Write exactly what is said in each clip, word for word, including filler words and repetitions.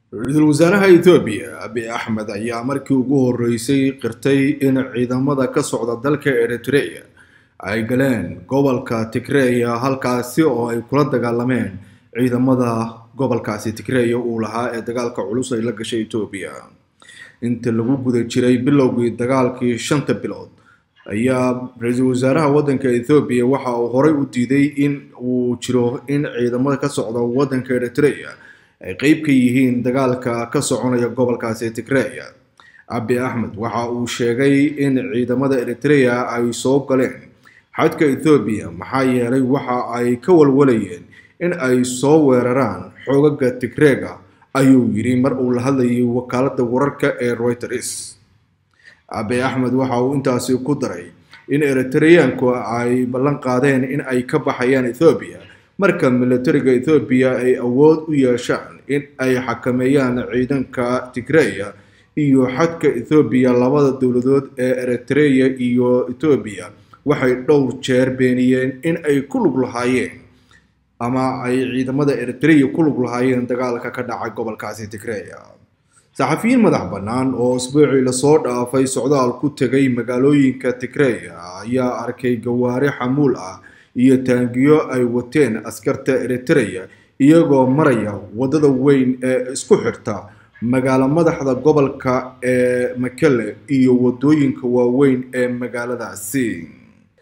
Ra'iisul Wasaaraha Itoobiya Abiy Ahmed ayaa markii ugu horeysay qirtay in ciidamada ka socda dalka Eritrea ay galeen gobolka Tigray halkaasi oo ay kula dagaalameen ciidamada gobolkaasi Tigray uu lahaa ee dagaalka culus ay la gashay Itoobiya. Inta lagu guda jiray bilowgii dagaalkii shanta bilood ayaa ra'iisul wasaaraha waddanka Itoobiya waxa uu horey u diiday in uu jiro in ciidamada ka socda waddanka Eritrea ay qayb ka yihiin dagaalka ka soconaya gobolkaasi Tigray. Abiy Ahmed waxa uu sheegay in ciidamada Eritrea ay soo galeen xadka Itoobiya maxaa yeelay waxa ay ka walwalayeen in ay soo weeraraan xoogagga Tigray ayuu yiri mar uu la hadlayay wakaaladda wararka ee Reuters. Abiy Ahmed waxa uu intaasi ku daray in Eritreanku ay ballan qaadeen in ay ka baxayaan Itoobiya marka militariga Itoobiya ay awood u yeeshaan in ay xakameeyaan ciidanka Tigray iyo xadka Itoobiya. Labada dawladood ee Eritrea iyo Itoobiya waxay dhowr jeer beeniyeen in ay ku lug lahaayeen ama ay ciidamada Eritrea ku lug lahaayeen dagaalka ka dhacay gobolkaasi Tigray. saxafiyiin madax bannaan oo usbuucii la soo dhaafay socdaal ku tagay magaalooyinka Tigray ayaa arkay gawaari xamuul ah iyo taangiyo ay wateen askarta Eritrea iyagoo maraya wadada weyn ee isku xirta magaalo madaxda gobolka ee Mekelle iyo wadooyinka waaweyn ee magaaladaasi.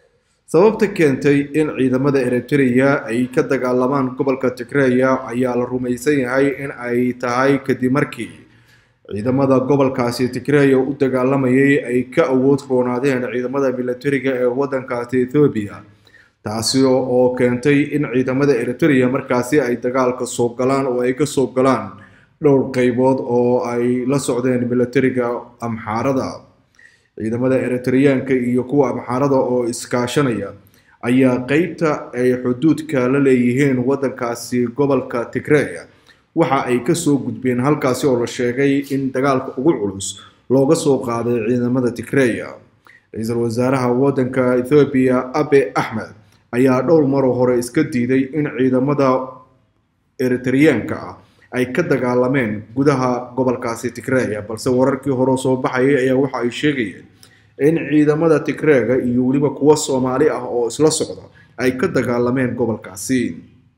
Sababta keentay in ciidamada Eritrea ay ka dagaalamaan gobolka Tigray ayaa la rumaysan yahay in ay tahay kadib markii ciidamada gobolkaasi Tigray u dagaalamayay ay ka awood roonaadeen ciidamada militariga ee waddankaasi Itoobiya, taasi oo keentay in ciidamada Eritrea markaasi ay dagaalka soo galaan oo ay ka soo galaan dhowr qaybood oo ay la socdeen militariga Amxaarada. Ciidamada Eritreanka iyo kuwa Amxaarada oo iskaashanaya ayaa qaybta ay xuduudka la leeyihiin waddankaasi gobolka Tigray waxa ay ka soo gudbeen halkaasi oo la sheegay in dagaalka ugu culus looga soo qaaday ciidamada Tigray. Ra'iisul wasaaraha waddanka Itoobiya Abiy Ahmed ayaa dhowr mar hore iska diiday in ciidamada Eritreanka ay ka dagaalameen gudaha gobolkaasi Tigray, balse wararkii hore soo baxay ayaa waxa ay sheegayeen in ciidamada Tigray iyo waliba kuwa Soomaali ah oo isla socda ay ka dagaalameen gobolkaasi.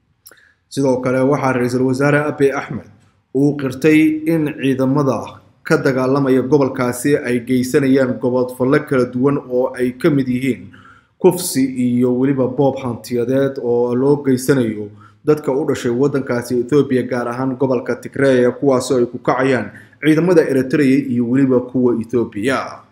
Sidoo kale waxa ra'iisul wasaare Abiy Ahmed uu qirtay in ciidamada ka dagaalamaya gobolkaasi ay geysanayaan gobol kala duwan oo ay ka mid yihiin kufsi iyo waliba boob hantiyadeed oo loo geysanayo dadka u dhashay waddankaasi Itoobiya gaar ahaan gobolka Tigray kuwaas oo ay ku kacayaan ciidamada Eritrea iyo waliba kuwa Itoobiya.